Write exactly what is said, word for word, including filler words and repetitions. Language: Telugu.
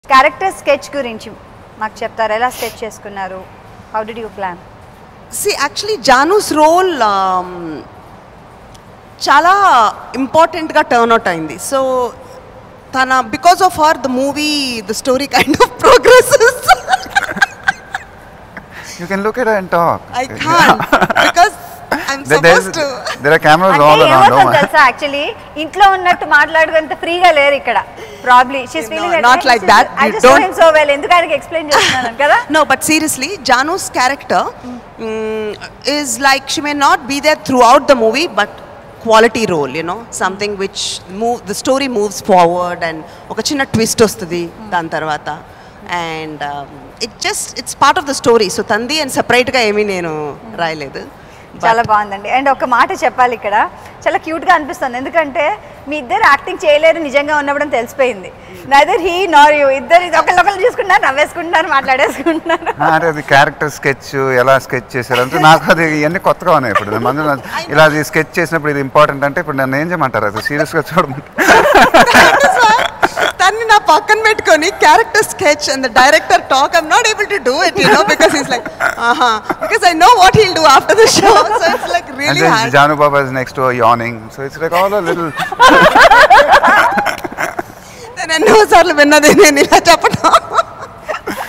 క్యారెక్టర్ స్కెచ్ గురించి మాకు చెప్తారు, ఎలా స్కెచ్ చేసుకున్నారు? How did you plan? See actually Janu's role చాలా ఇంపార్టెంట్గా టర్న్ అవుట్ అయింది. సో తన because of her the movie the story kind of progresses. You can look at her and talk. I can't because I'm supposed to. There are cameras all around. అంటే తెలుసా యాక్చువల్లీ ఇంట్లో ఉన్నట్టు మాట్లాడుకుంటే ఫ్రీగా లేరు ఇక్కడ. Probably she's feeling no, not like that. I just know him so well. ఎందుకు ఆయనకి ఎక్స్ప్లెయిన్ చేస్తున్నాను కదా? No, but seriously, Janu's character um, is like she may not be there throughout the movie, but quality role, you know, something which move the story moves forward and oka chinna twist ostadi dan tarvata, and um, it just it's part of the story. So tandi and separate ga emi nenu raayaledu. చాలా బాగుందండి. అండ్ ఒక మాట చెప్పాలి, ఇక్కడ చాలా క్యూట్గా అనిపిస్తుంది, ఎందుకంటే మీ ఇద్దరు యాక్టింగ్ చేయలేరు నిజంగా ఉన్నప్పుడు తెలిసిపోయింది. నైదర్ హీ నార్ యూ, ఇద్దరు ఒకళ్ళొకళ్ళు చూసుకుంటున్నారు, నవ్వేసుకుంటున్నారు, మాట్లాడేసుకుంటున్నారు. అంటే అది క్యారెక్టర్ స్కెచ్ ఎలా స్కెచ్ చేశారు అంటే నాకు అది ఇవన్నీ కొత్తగా ఉన్నాయి. ఇప్పుడు మందు ఇలా స్కెచ్ చేసినప్పుడు ఇది ఇంపార్టెంట్ అంటే ఇప్పుడు నన్ను ఏం చేయమంటారు? అది సీరియస్గా చూడమంటారు. తన్ని నా పక్కన పెట్టుకొని character sketch and the director talk I'm not able to do it, you know, because he is like aha, because I know what he will do after the show. So it's like really hard. Janu Baba is next to her yawning, so it's like all a little. నేను ఎన్నో సార్లు విన్నది నేను ఇలా చెప్పడం.